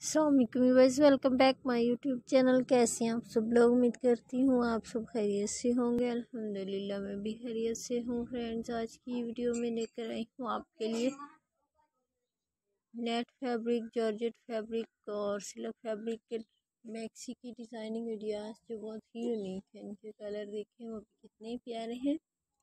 Vice welcome back my YouTube channel. कैसे हैं आप सब लोग? उम्मीद करती हूँ आप सब खैरियत से होंगे। अल्हम्दुलिल्लाह मैं भी खैरियत से हूँ। फ्रेंड्स, आज की वीडियो में लेकर आई हूँ आपके लिए नेट फैब्रिक, जॉर्जेट फैब्रिक और सिल्क फैब्रिक के मैक्सी की डिज़ाइनिंग आइडियाज़ जो बहुत ही यूनिक है। इनके कलर देखें वो भी कितने प्यारे हैं,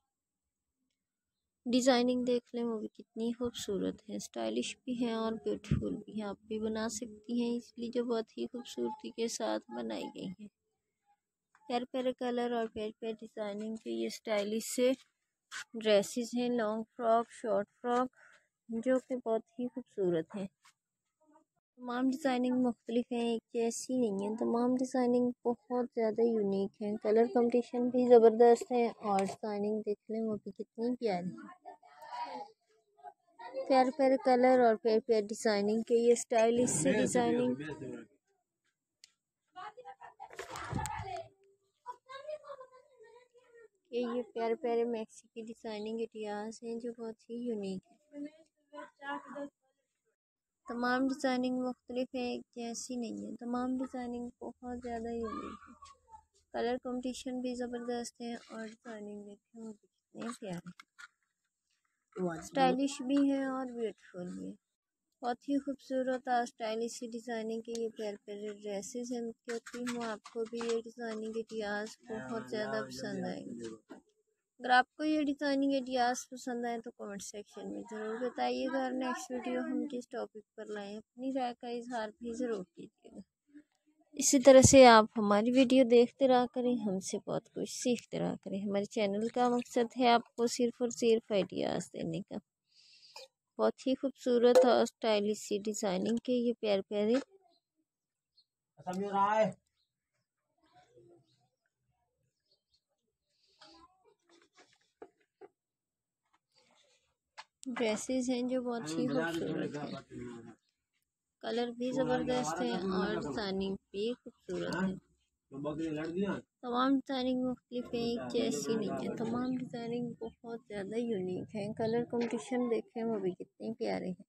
डिज़ाइनिंग देख लें वो भी कितनी खूबसूरत है, स्टाइलिश भी हैं और ब्यूटीफुल भी हैं। आप भी बना सकती हैं इसलिए जो बहुत ही खूबसूरती के साथ बनाई गई हैं। प्यारे प्यारे कलर और प्यारे प्यारे डिज़ाइनिंग के ये स्टाइलिश से ड्रेसेस हैं, लॉन्ग फ्रॉक, शॉर्ट फ्रॉक, जो कि बहुत ही खूबसूरत हैं। तमाम डिज़ाइनिंग मुख्तलिफ हैं, एक जैसी नहीं है। तमाम डिज़ाइनिंग बहुत ज़्यादा यूनिक हैं, कलर कम्बिनेशन भी ज़बरदस्त है और डिज़ाइनिंग देख लें वो भी कितनी प्यारी है। प्यारे प्यारे कलर और प्यारे प्यारे डिज़ाइनिंग के ये स्टाइलिश से डिज़ाइनिंग ये प्यारे प्यारे मैक्सी की डिज़ाइनिंग आइडियाज़ हैं जो बहुत ही यूनिक है। तमाम डिज़ाइनिंग मुख्तलिफ है, एक जैसी नहीं है। तमाम डिज़ाइनिंग बहुत ज़्यादा यूनिक है, कलर कॉम्बिनेशन भी ज़बरदस्त है और डिज़ाइनिंग देखें वो भी कितने प्यारे, स्टाइलिश भी है और ब्यूटीफुल भी है। बहुत ही खूबसूरत और स्टाइलिश सी डिज़ाइनिंग के ये प्यारे प्यारे ड्रेसेस हैं। कहती हूँ आपको भी ये डिज़ाइनिंग आइडियाज़ बहुत ज़्यादा पसंद आएंगे। अगर आपको ये डिज़ाइनिंग आइडियाज़ पसंद आए तो कमेंट सेक्शन में ज़रूर बताइएगा और नेक्स्ट वीडियो हम किस टॉपिक पर लाएँ अपनी राय का इजहार भी ज़रूर कीजिएगा। इसी तरह से आप हमारी वीडियो देखते रहा करें, हमसे बहुत कुछ सीखते रहा करें। हमारे चैनल का मकसद है आपको सिर्फ़ और सिर्फ आइडियाज़ देने का। बहुत ही खूबसूरत और स्टाइलिश सी डिज़ाइनिंग के ये प्यारे प्यारे ड्रेसेस हैं जो बहुत ही खूबसूरत हैं, कलर भी ज़बरदस्त है और डिज़ाइनिंग भी खूबसूरत है। तमाम डिज़ाइनिंग मुख्तलिफ है, एक जैसी नहीं है। तमाम डिज़ाइनिंग बहुत ज़्यादा यूनिक है, कलर कॉम्बिनेशन देखें वो भी कितने प्यारे हैं।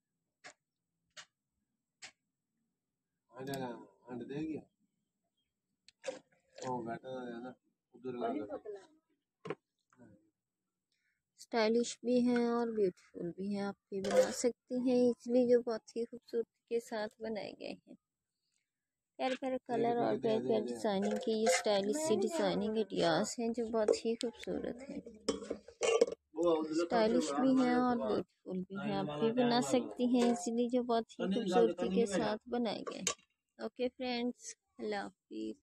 स्टाइलिश भी हैं और ब्यूटीफुल भी हैं। आप भी बना सकती हैं इसलिए जो बहुत ही खूबसूरती के साथ बनाए गए हैं। प्यारे प्यारे कलर और प्यारे प्यारे डिज़ाइनिंग की ये स्टाइलिश सी डिज़ाइनिंग आइडियाज़ हैं जो बहुत ही खूबसूरत हैं, स्टाइलिश भी हैं और ब्यूटीफुल भी हैं। आप भी बना सकती हैं इसलिए जो बहुत ही खूबसूरती के साथ बनाए गए हैं। ओके फ्रेंड्स, अल्लाह हाफिज़।